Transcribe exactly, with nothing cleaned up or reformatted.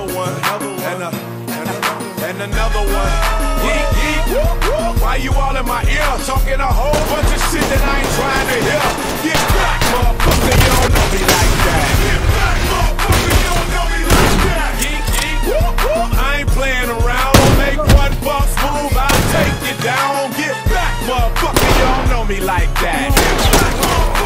another one, and, a, and, a, and another one. Yeet, yeet, whoop, whoop. Why you all in my ear? Talking a whole bunch of shit that I ain't trying to hear. Get back, motherfucker, you don't know me like that. Get back, motherfucker, you don't know me like that. Yeet, yeet, whoop, whoop. I ain't playing around. Don't make one false move, I'll take you down. Get back, motherfucker, you don't know me like that. Get back,